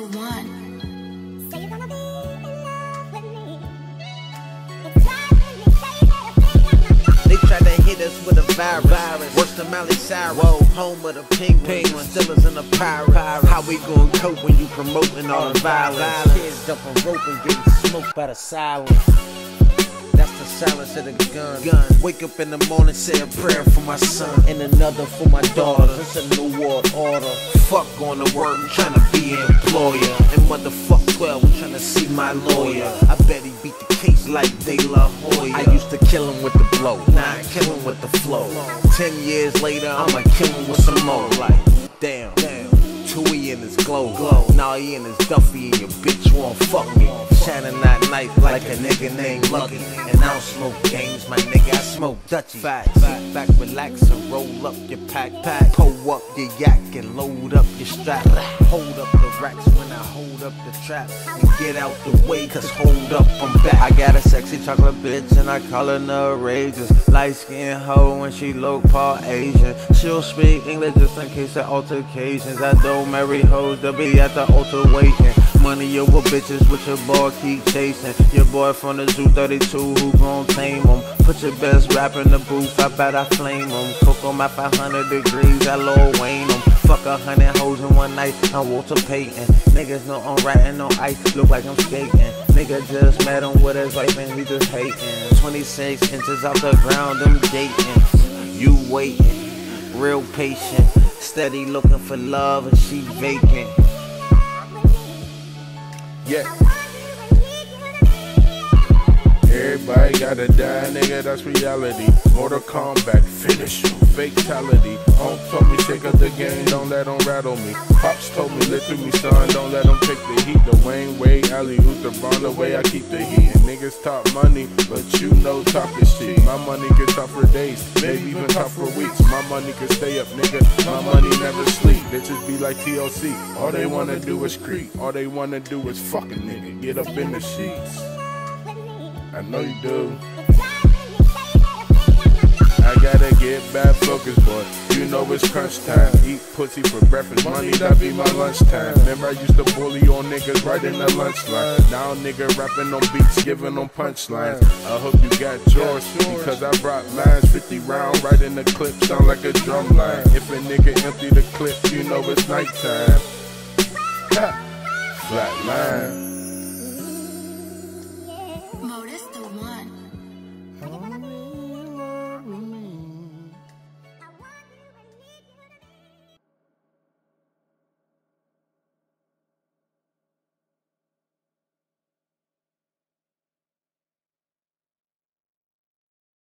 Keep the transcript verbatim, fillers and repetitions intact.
one. Say you're gonna be in love with me. They tried to hit us with a virus, virus. Worse than Miley Cyrus. Whoa. Home of the penguins, Steelers and the pirates. pirates. How we gon' cope when you promoting all the violence? violence? Kids jumping rope and getting smoked by the silence. That's the silence of the gun. gun. Wake up in the morning, say a prayer for my son and another for my daughter. It's a new world order. Fuck going to work, I'm trying to be an employer. And motherfuck twelve, I'm trying to see my lawyer. I bet he beat the case like De La Hoya. I used to kill him with the blow, now I kill him with the flow. Ten years later, I'ma kill him with some more. Like, damn, damn. Chewy in his glow, glow. Now he in his Duffy and your bitch won't fuck me. Shining that knife like a nigga named Lucky. And I don't smoke games, my nigga, I smoke Dutchy. Facts. Sit back, relax and roll up your pack. pack. Pull up your yak and load up your strap. Hold up the racks when I hold up the trap. And get out the way, cause hold up, I'm back. I got a sexy chocolate bitch and I call her outrageous. Light skin hoe and she low part Asian. She'll speak English just in case of altercations. I don't marry hoes, they'll be at the altar waiting. Money over bitches with your boy keep chasing. Your boy from the Zoo thirty-two, who gon' tame him? Put your best rap in the booth, I bet I flame him. Cook 'em at five hundred degrees, I Lil Wayne him. Fuck a hundred hoes in one night, I'm Walter Payton. Niggas know I'm ratting no ice, look like I'm skating. Nigga just met him with his wife and he just hating. twenty-six inches off the ground, I'm dating. You waiting, real patient. Steady looking for love and she vacant. Yeah. Everybody gotta die, nigga, that's reality. Mortal Kombat, finish you, fatality. Home told me shake up the game, don't let them rattle me. Pops told me live through me, son, don't let them take the heat. The Wayne way, alley who's the Ron, the way I keep the heat. And niggas talk money, but you know talk is shit. My money can talk for days, maybe even talk for weeks. My money can stay up, nigga, my money never sleep. Bitches be like T L C, all they wanna do is creep. All they wanna do is fuck a nigga, get up in the sheets. I know you do. I gotta get back focused, boy. You know it's crunch time. Eat pussy for breakfast, money that be my lunchtime. Remember I used to bully on niggas right in the lunch line. Now nigga rapping on beats, giving on punchlines. I hope you got yours, because I brought lines. Fifty round right in the clip, sound like a drum line. If a nigga empty the clip, you know it's nighttime. Flat line.